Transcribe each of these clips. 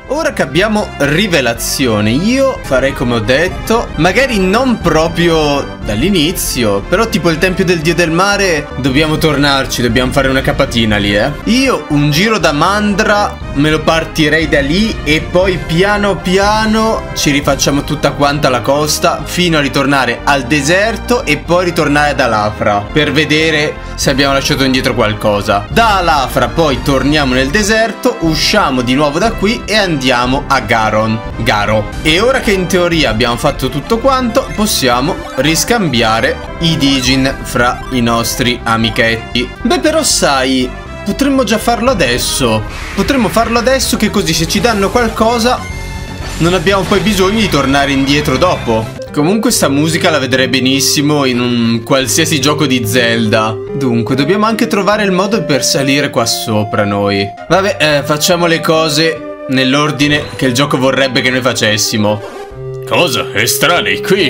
ora che abbiamo rivelazione, io farei come ho detto, magari non proprio dall'inizio, però tipo il tempio del dio del mare dobbiamo tornarci, dobbiamo fare una capatina lì, Io un giro da Mandra me lo partirei da lì e poi piano piano ci rifacciamo tutta quanta la costa fino a ritornare al deserto e poi ritornare ad Alafra per vedere se abbiamo lasciato indietro qualcosa. Da Alafra poi torniamo nel deserto, usciamo di nuovo da qui e andiamo a Garo. E ora che in teoria abbiamo fatto tutto quanto, possiamo riscambiare i Dijin fra i nostri amichetti. Beh, però sai, potremmo già farlo adesso. Potremmo farlo adesso, che così se ci danno qualcosa non abbiamo poi bisogno di tornare indietro dopo. Comunque sta musica la vedrei benissimo in un qualsiasi gioco di Zelda. Dunque dobbiamo anche trovare il modo per salire qua sopra noi. Vabbè, facciamo le cose nell'ordine che il gioco vorrebbe che noi facessimo. Cosa? Estranei qui?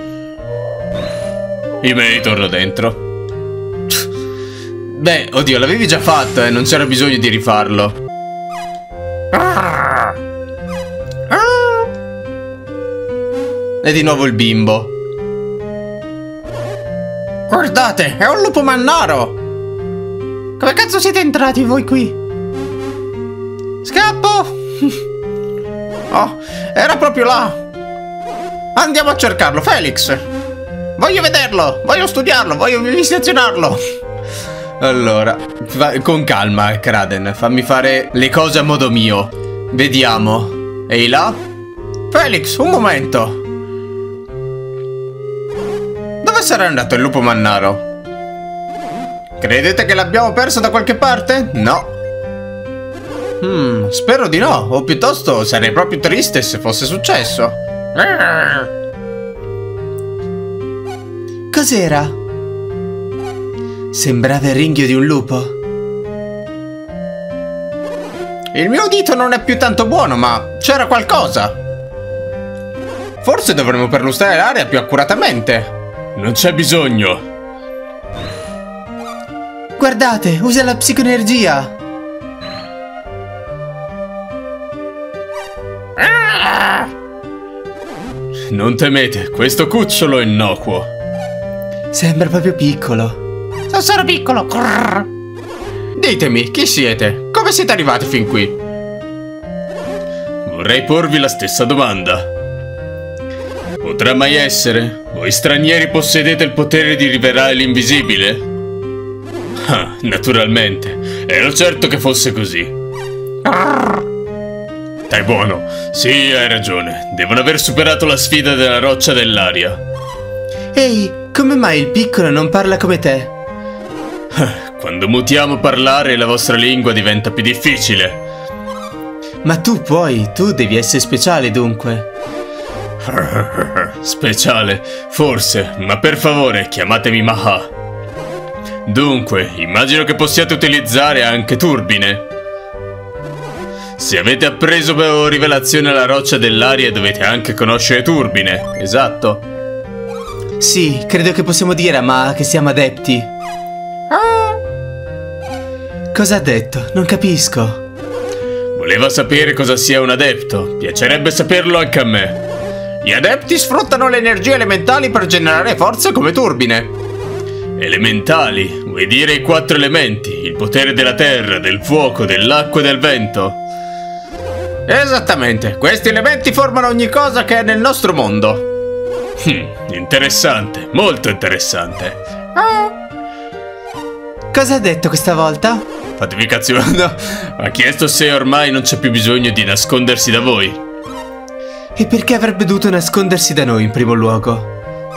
Io me ne ritorno dentro. Beh, oddio, l'avevi già fatto, non c'era bisogno di rifarlo. E di nuovo il bimbo. Guardate, è un lupo mannaro! Come cazzo siete entrati voi qui? Scappo! Oh, era proprio là! Andiamo a cercarlo, Felix! Voglio vederlo, voglio studiarlo, voglio vivisezionarlo! Allora, con calma, Kraden, fammi fare le cose a modo mio. Vediamo. Ehi là? Felix, un momento! Dove sarà andato il lupo mannaro? Credete che l'abbiamo perso da qualche parte? No. Spero di no, o piuttosto sarei proprio triste se fosse successo. Cos'era? Sembrava il ringhio di un lupo. Il mio udito non è più tanto buono, ma c'era qualcosa. Forse dovremmo perlustrare l'area più accuratamente. Non c'è bisogno. Guardate, usa la psicoenergia. Non temete, questo cucciolo è innocuo. Sembra proprio piccolo. Sarà piccolo. Ditemi, chi siete? Come siete arrivati fin qui? Vorrei porvi la stessa domanda. Potrà mai essere? Voi stranieri possedete il potere di rivelare l'invisibile? Ah, naturalmente. Ero certo che fosse così. Dai buono. Sì, hai ragione. Devono aver superato la sfida della roccia dell'aria. Ehi, come mai il piccolo non parla come te? Quando mutiamo parlare, la vostra lingua diventa più difficile. Ma tu devi essere speciale dunque. Speciale, forse, ma per favore chiamatemi Maha. Dunque, immagino che possiate utilizzare anche turbine. Se avete appreso rivelazione alla roccia dell'aria, dovete anche conoscere turbine, esatto? Sì, credo che possiamo dire a Maha che siamo adepti. Cosa ha detto? Non capisco. Voleva sapere cosa sia un adepto. Piacerebbe saperlo anche a me. Gli adepti sfruttano le energie elementali per generare forze come turbine. Elementali? Vuoi dire i 4 elementi? Il potere della terra, del fuoco, dell'acqua e del vento? Esattamente, questi elementi formano ogni cosa che è nel nostro mondo. Interessante, molto interessante. Cosa ha detto questa volta? Fatevi cazzo, no. Ha chiesto se ormai non c'è più bisogno di nascondersi da voi. E perché avrebbe dovuto nascondersi da noi in primo luogo?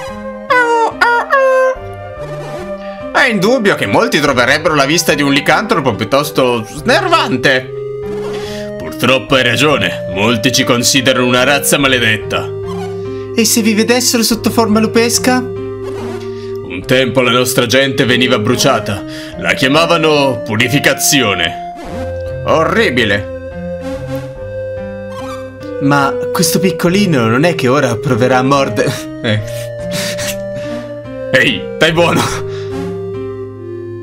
È indubbio che molti troverebbero la vista di un licantropo piuttosto snervante. Purtroppo hai ragione, molti ci considerano una razza maledetta. E se vi vedessero sotto forma lupesca? Un tempo la nostra gente veniva bruciata, la chiamavano purificazione. Orribile. Ma questo piccolino non è che ora proverà a mordere. Ehi, dai buono.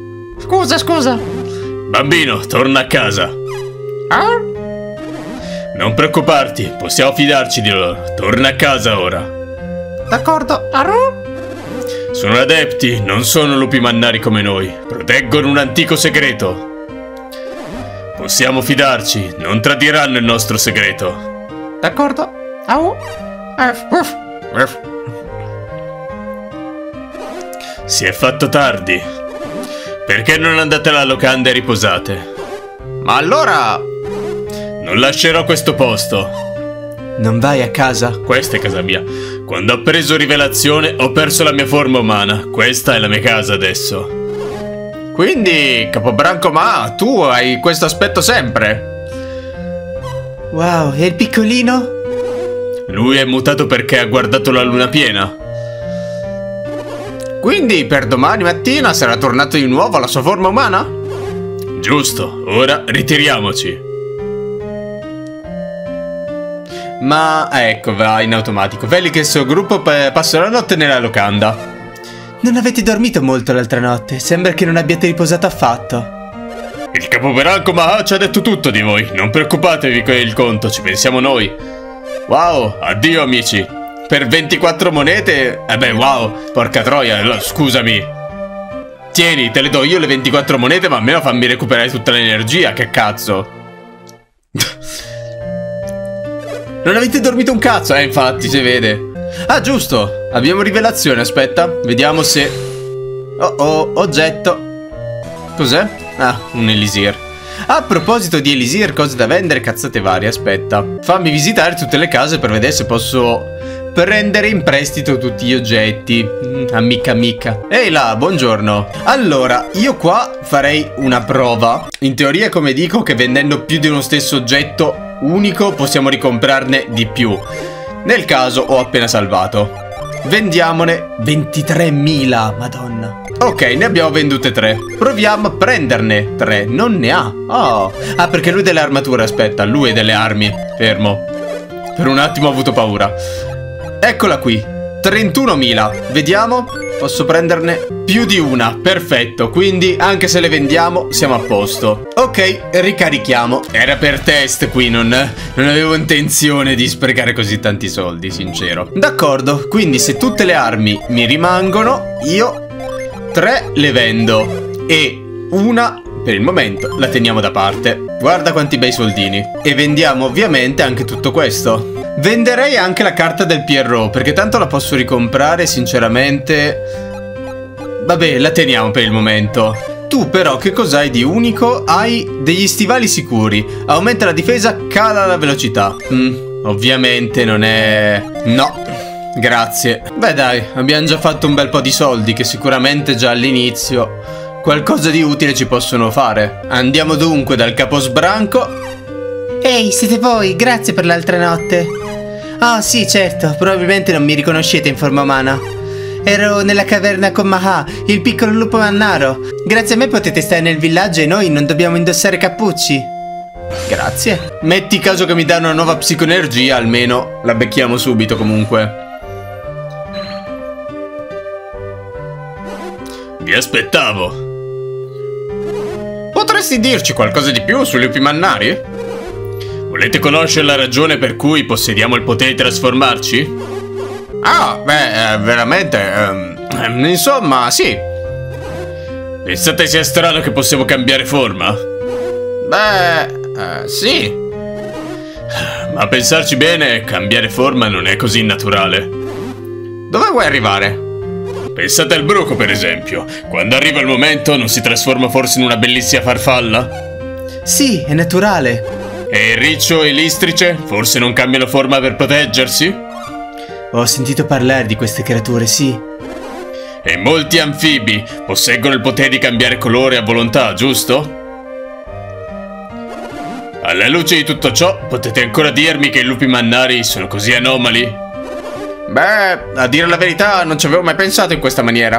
Scusa. Bambino, torna a casa. Non preoccuparti, possiamo fidarci di loro. Torna a casa ora. D'accordo, Aru? Sono adepti, non sono lupi mannari come noi. Proteggono un antico segreto. Possiamo fidarci, non tradiranno il nostro segreto. D'accordo, Au? Si è fatto tardi. Perché non andate alla locanda e riposate? Ma allora... Non lascerò questo posto. Non vai a casa? Questa è casa mia. Quando ho preso rivelazione ho perso la mia forma umana. Questa è la mia casa adesso. Quindi, Capobranco Ma, tu hai questo aspetto sempre. Wow, e il piccolino? Lui è mutato perché ha guardato la luna piena. Quindi per domani mattina sarà tornato di nuovo alla sua forma umana? Giusto, ora ritiriamoci. Ma ecco, va in automatico. Felix e il suo gruppo passano la notte nella locanda. Non avete dormito molto l'altra notte. Sembra che non abbiate riposato affatto. Il Capobranco Ma ci ha detto tutto di voi. Non preoccupatevi con il conto, ci pensiamo noi. Wow, addio amici. Per 24 monete? Wow, porca troia, scusami. Tieni, te le do io le 24 monete, ma almeno fammi recuperare tutta l'energia, che cazzo. Non avete dormito un cazzo, infatti, si vede. Ah, giusto, abbiamo rivelazione, aspetta. Vediamo se... Oh, oggetto. Cos'è? Ah, un elisir. A proposito di elisir, cose da vendere, cazzate varie, aspetta. Fammi visitare tutte le case per vedere se posso prendere in prestito tutti gli oggetti. Amica. Ehi là, buongiorno. Allora, io qua farei una prova. In teoria, come dico, che vendendo più di uno stesso oggetto unico possiamo ricomprarne di più. Nel caso ho appena salvato. Vendiamone 23.000, madonna. Ok, ne abbiamo vendute 3. Proviamo a prenderne 3. Non ne ha. Oh. Ah, perché lui ha delle armature, aspetta. Lui ha delle armi. Fermo. Per un attimo ho avuto paura. Eccola qui. 31.000. Vediamo. Posso prenderne più di una. Perfetto. Quindi anche se le vendiamo siamo a posto. Ok, ricarichiamo. Era per test qui. Non avevo intenzione di sprecare così tanti soldi, sincero. D'accordo. Quindi se tutte le armi mi rimangono, io 3 le vendo. E una per il momento la teniamo da parte. Guarda quanti bei soldini. E vendiamo ovviamente anche tutto questo. Venderei anche la carta del Pierrot, perché tanto la posso ricomprare, sinceramente. Vabbè, la teniamo per il momento. Tu però che cos'hai di unico? Hai degli stivali sicuri. Aumenta la difesa, cala la velocità. Ovviamente non è... No, grazie. Beh dai, abbiamo già fatto un bel po' di soldi, che sicuramente già all'inizio qualcosa di utile ci possono fare. Andiamo dunque dal caposbranco. Ehi, siete voi, grazie per l'altra notte. Ah, sì, certo, probabilmente non mi riconoscete in forma umana. Ero nella caverna con Maha, il piccolo lupo mannaro. Grazie a me potete stare nel villaggio e noi non dobbiamo indossare cappucci. Grazie. Metti caso che mi danno una nuova psicoenergia, almeno la becchiamo subito comunque. Vi aspettavo. Potresti dirci qualcosa di più sui lupi mannari? Volete conoscere la ragione per cui possediamo il potere di trasformarci? Ah, beh, veramente... insomma, sì. Pensate sia strano che possiamo cambiare forma? Beh, sì. Ma a pensarci bene, cambiare forma non è così naturale. Dove vuoi arrivare? Pensate al bruco, per esempio. Quando arriva il momento, non si trasforma forse in una bellissima farfalla? Sì, è naturale. E il riccio e l'istrice? Forse non cambiano forma per proteggersi? Ho sentito parlare di queste creature, sì. E molti anfibi posseggono il potere di cambiare colore a volontà, giusto? Alla luce di tutto ciò, potete ancora dirmi che i lupi mannari sono così anomali? Beh, a dire la verità, non ci avevo mai pensato in questa maniera.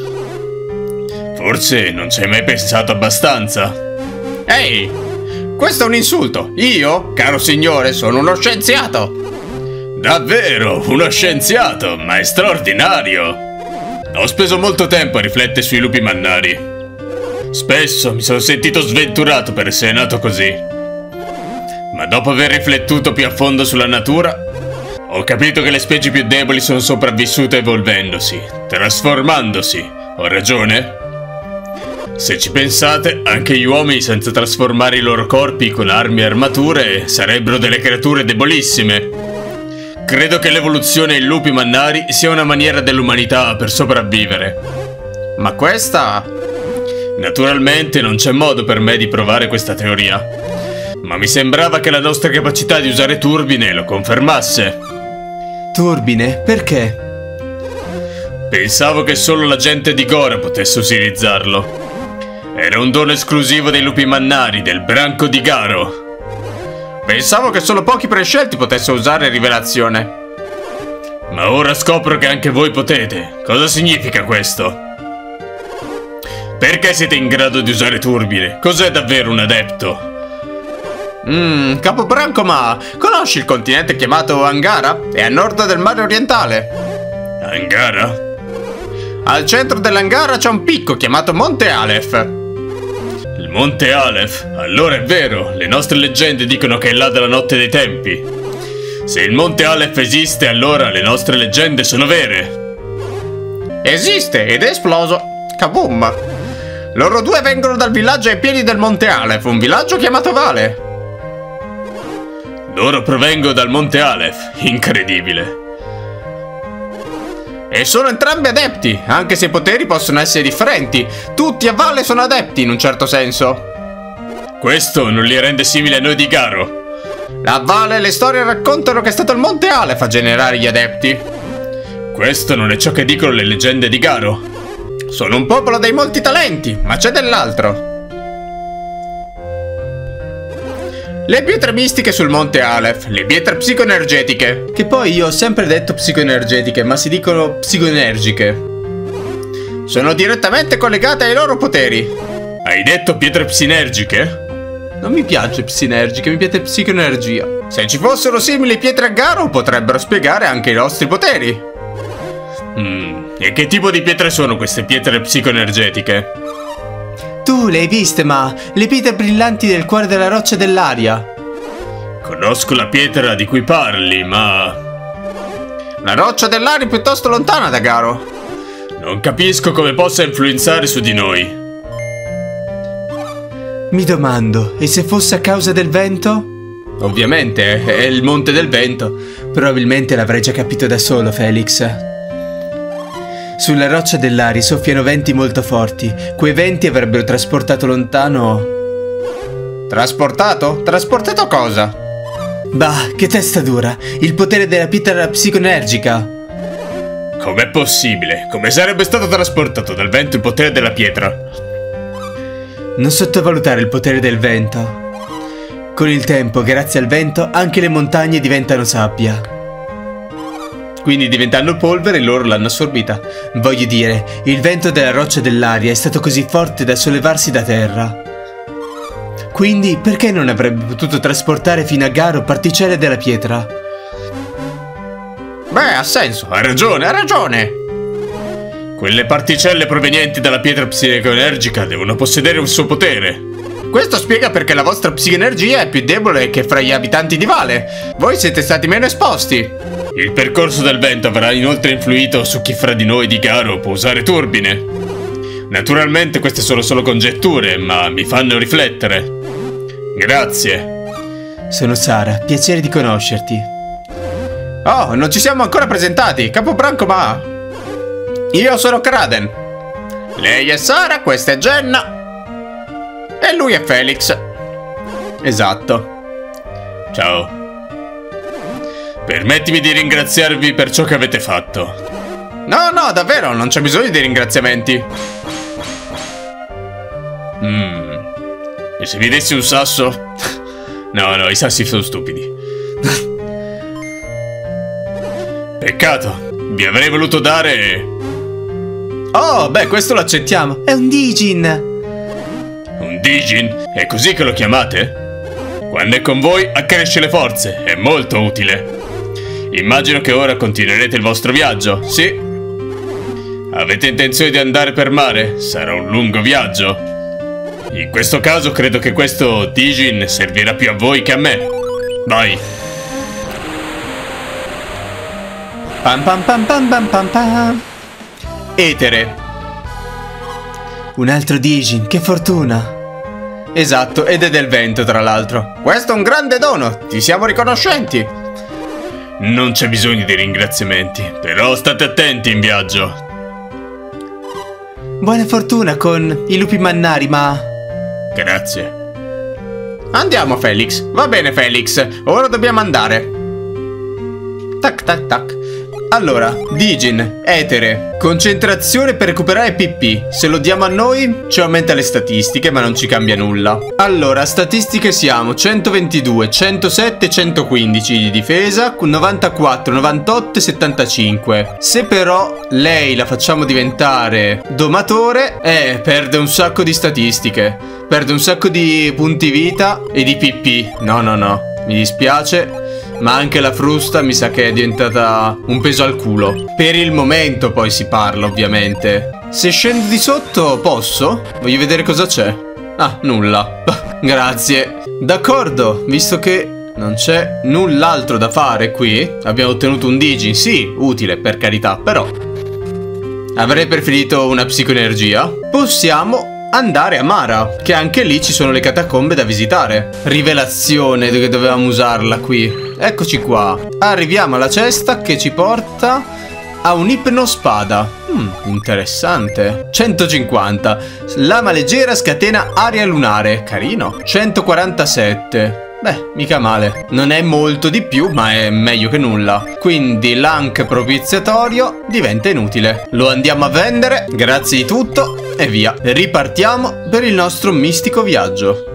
Forse non ci hai mai pensato abbastanza. Ehi! Questo è un insulto. Io, caro signore, sono uno scienziato. Davvero, uno scienziato, ma è straordinario. Ho speso molto tempo a riflettere sui lupi mannari. Spesso mi sono sentito sventurato per essere nato così. Ma dopo aver riflettuto più a fondo sulla natura, ho capito che le specie più deboli sono sopravvissute evolvendosi, trasformandosi. Ho ragione? Se ci pensate, anche gli uomini senza trasformare i loro corpi con armi e armature sarebbero delle creature debolissime. Credo che l'evoluzione in lupi mannari sia una maniera dell'umanità per sopravvivere. Ma questa... Naturalmente non c'è modo per me di provare questa teoria, ma mi sembrava che la nostra capacità di usare turbine lo confermasse. Turbine? Perché? Pensavo che solo la gente di Gora potesse utilizzarlo. Era un dono esclusivo dei lupi mannari, del branco di Garo. Pensavo che solo pochi prescelti potessero usare rivelazione. Ma ora scopro che anche voi potete. Cosa significa questo? Perché siete in grado di usare turbine? Cos'è davvero un adepto? Capobranco, ma conosci il continente chiamato Angara? È a nord del mare orientale. Angara? Al centro dell'Angara c'è un picco chiamato Monte Aleph. Il Monte Aleph? Allora è vero, le nostre leggende dicono che è là dalla notte dei tempi. Se il Monte Aleph esiste, allora le nostre leggende sono vere. Esiste ed è esploso. Kaboom! Loro due vengono dal villaggio ai piedi del Monte Aleph, un villaggio chiamato Vale. Loro provengono dal Monte Aleph, incredibile. E sono entrambi adepti, anche se i poteri possono essere differenti. Tutti a valle sono adepti in un certo senso. Questo non li rende simili a noi di Garo. A valle le storie raccontano che è stato il Monte Aleph a generare gli adepti. Questo non è ciò che dicono le leggende di Garo. Sono un popolo dei molti talenti, ma c'è dell'altro. Le pietre mistiche sul Monte Aleph, le pietre psicoenergetiche. Che poi io ho sempre detto psicoenergetiche, ma si dicono psicoenergiche. Sono direttamente collegate ai loro poteri. Hai detto pietre psinergiche? Non mi piace psinergiche, mi piace psicoenergia. Se ci fossero simili pietre a Garo, potrebbero spiegare anche i nostri poteri. E che tipo di pietre sono queste pietre psicoenergetiche? Tu le hai viste, ma le pietre brillanti del cuore della roccia dell'aria. Conosco la pietra di cui parli, ma... La roccia dell'aria è piuttosto lontana da Garo. Non capisco come possa influenzare su di noi. Mi domando, e se fosse a causa del vento? Ovviamente, è il monte del vento. Probabilmente l'avrei già capito da solo, Felix. Sulla roccia dell'Ari soffiano venti molto forti. Quei venti avrebbero trasportato lontano... Trasportato? Trasportato cosa? Bah, che testa dura! Il potere della pietra psicoenergica! Com'è possibile? Come sarebbe stato trasportato dal vento il potere della pietra? Non sottovalutare il potere del vento. Con il tempo, grazie al vento, anche le montagne diventano sabbia. Quindi diventando polvere loro l'hanno assorbita. Voglio dire, il vento della roccia dell'aria è stato così forte da sollevarsi da terra. Quindi perché non avrebbe potuto trasportare fino a Garo particelle della pietra? Beh, ha senso, hai ragione, hai ragione. Quelle particelle provenienti dalla pietra psicoenergica devono possedere un suo potere. Questo spiega perché la vostra psicoenergia è più debole che fra gli abitanti di Vale. Voi siete stati meno esposti. Il percorso del vento avrà inoltre influito su chi fra di noi di Garo può usare turbine. Naturalmente queste sono solo congetture, ma mi fanno riflettere. Grazie. Sono Sara, piacere di conoscerti. Oh, non ci siamo ancora presentati, Capobranco, ma... Io sono Kraden. Lei è Sara, questa è Jenna. E lui è Felix. Esatto. Ciao. Permettimi di ringraziarvi per ciò che avete fatto. No, no, davvero, non c'è bisogno di ringraziamenti. E se vi dessi un sasso? No, i sassi sono stupidi. Peccato, vi avrei voluto dare... Oh, beh, questo lo accettiamo. È un Dijin. Un Dijin? È così che lo chiamate? Quando è con voi accresce le forze, è molto utile. Immagino che ora continuerete il vostro viaggio, sì? Avete intenzione di andare per mare? Sarà un lungo viaggio. In questo caso credo che questo Dijin servirà più a voi che a me. Vai. Pam pam pam pam pam pam pam. Etere. Un altro Digin, che fortuna. Esatto, ed è del vento tra l'altro. Questo è un grande dono, ti siamo riconoscenti. Non c'è bisogno di ringraziamenti, però state attenti in viaggio. Buona fortuna con i lupi mannari, ma... Grazie. Andiamo, Felix. Va bene, Felix. Ora dobbiamo andare. Tac tac tac. Allora, Digin, etere, concentrazione per recuperare PP. Se lo diamo a noi ci aumenta le statistiche, ma non ci cambia nulla. Allora, statistiche siamo 122, 107, 115 di difesa, 94, 98 e 75. Se però lei la facciamo diventare domatore, perde un sacco di statistiche, perde un sacco di punti vita e di PP. No, no, no, mi dispiace. Ma anche la frusta mi sa che è diventata un peso al culo. Per il momento poi si parla, ovviamente. Se scendo di sotto, posso? Voglio vedere cosa c'è. Ah, nulla. Grazie. D'accordo, visto che non c'è null'altro da fare qui. Abbiamo ottenuto un Digin, sì, utile, per carità, però avrei preferito una psicoenergia. Possiamo andare a Mara, che anche lì ci sono le catacombe da visitare. Rivelazione, che dovevamo usarla qui. Eccoci qua. Arriviamo alla cesta che ci porta a un'ipnospada. Interessante. 150. Lama leggera scatena aria lunare. Carino. 147. Beh, mica male. Non è molto di più, ma è meglio che nulla. Quindi l'ank propiziatorio diventa inutile. Lo andiamo a vendere, grazie di tutto, e via. Ripartiamo per il nostro mistico viaggio.